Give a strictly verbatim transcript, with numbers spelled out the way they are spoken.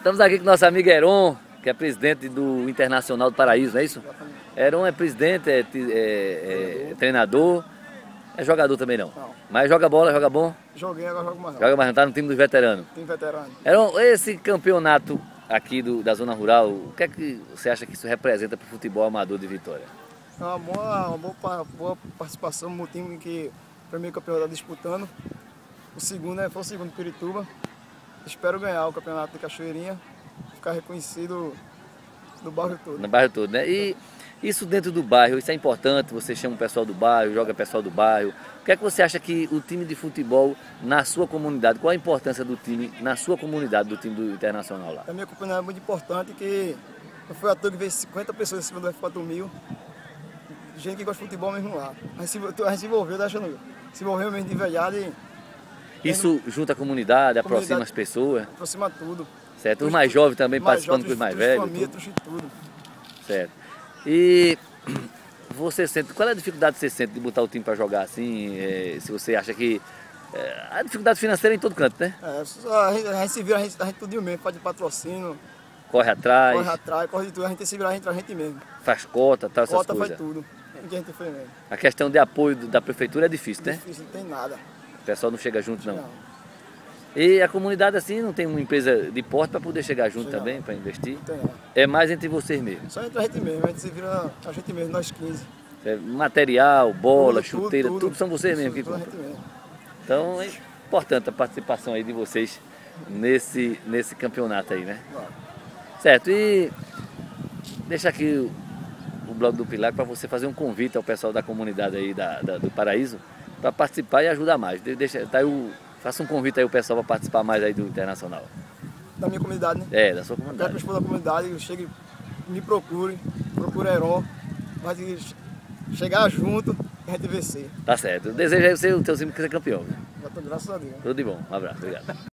Estamos aqui com o nosso amigo Heron, que é presidente do Internacional do Paraíso, não é isso? Heron é presidente, é, é, é treinador, é jogador também não. Não. Mas joga bola, joga bom? Joguei, agora jogo mais não. Joga mais não, tá no time dos veteranos. Tem veterano. Heron, esse campeonato aqui do, da zona rural, o que é que você acha que isso representa para o futebol amador de Vitória? É uma boa, uma boa, boa participação no time que o primeiro campeonato está disputando. O segundo é, foi o segundo Pirituba. Espero ganhar o campeonato de Cachoeirinha, ficar reconhecido do bairro todo. No bairro todo, né? E isso dentro do bairro, isso é importante, você chama o pessoal do bairro, joga o pessoal do bairro. O que é que você acha que o time de futebol na sua comunidade, qual a importância do time na sua comunidade, do time do Internacional lá? A minha comunidade é muito importante, que não foi à toa que veio cinquenta pessoas em cima do F quatro mil, gente que gosta de futebol mesmo lá. A gente se, a gente se envolveu, tá achando, se envolveu mesmo de velhada e... Isso junta a comunidade, aproxima comunidade, as pessoas? Aproxima tudo. Certo, os mais jovens também mais participando jovens, com os mais tudo, velhos? família, Tudo. tudo. Certo. E você sente, qual é a dificuldade que você sente de botar o time para jogar assim? É, se você acha que... É, a dificuldade financeira é em todo canto, né? É, só a, gente, a gente se vira, a gente, a gente tudo mesmo, faz de patrocínio, Corre atrás, corre atrás, corre de tudo, a gente se vira entre a gente mesmo. faz cota, tal, essas Cota coisas. faz tudo, o que a gente fez mesmo. A questão de apoio da prefeitura é difícil, né? Difícil, não tem nada. O pessoal não chega junto, não. Não, E a comunidade assim não tem uma empresa de porte para poder chegar junto Chega também, não. para investir? não tem nada. É mais entre vocês mesmo. Só entre a gente mesmo, a gente se vira a gente mesmo, nós quinze. É, material, bola, Tudo, tudo, chuteira, tudo, tudo. são vocês mesmo que Tudo a compram. gente mesmo. Então é importante a participação aí de vocês nesse, nesse campeonato aí, né? Claro. Certo, e deixa aqui o, o blog do Pilar para você fazer um convite ao pessoal da comunidade aí da, da- do Paraíso para participar e ajudar mais. De- Deixa, tá aí o, faça um convite aí ao pessoal para participar mais aí do Internacional. Da minha comunidade, né? É, da sua Eu quero que comunidade. os povos da comunidade chegue, me procure, procure Heron, mas chegar junto e a gente vencer. Tá certo. Eu desejo aí o seu, o teu time ser campeão. Graças a Deus. Tudo de bom. Um abraço. Obrigado.